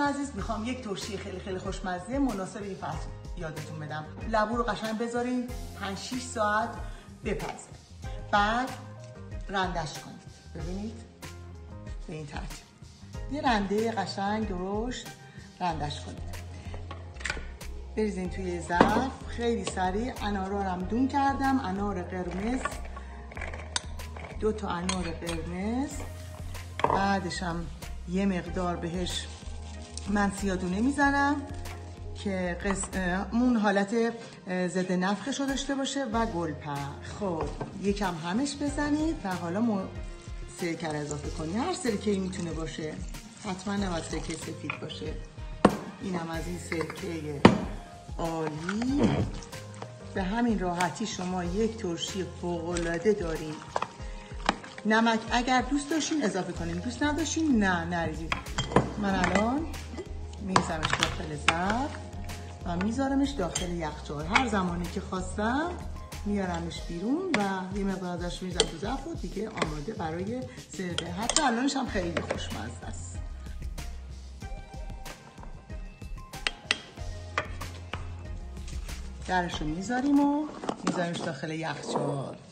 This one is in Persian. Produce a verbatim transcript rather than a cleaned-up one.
عزیز میخوام یک ترشی خیلی خیلی خوشمزه مناسب این فصل یادتون بدم. لبو رو قشنگ بذارین پنج شش ساعت بپزه، بعد رندش کنید. ببینید به این ترتیب یه رنده قشنگ درشت رندش کنید. بریزین توی ظرف. خیلی سریع انارا رو هم دون کردم. انار قرمز، دو تا انار قرمز، بعدش هم یه مقدار بهش من سیادونه میزنم که قص... اون حالت ضد نفخش رو داشته باشه و گلپر. خب یکم همش بزنید و حالا م... سرکه رو اضافه کنید. هر سرکه میتونه باشه، حتما نباید سرکه سفید باشه. اینم از این سرکه عالی. به همین راحتی شما یک ترشی فوق‌العاده دارید. نمک اگر دوست داشتین اضافه کنین، دوست نداشتین نه نریزید. من الان میزمش داخل ظرف و میذارمش داخل یخچال. هر زمانی که خواستم میارمش بیرون و یه مقدار ازش میذارم تو ظرف و دیگه آماده برای سرو. حتی الانش هم خیلی خوشمزه است. درشو میذاریم و میذاریمش داخل یخچال.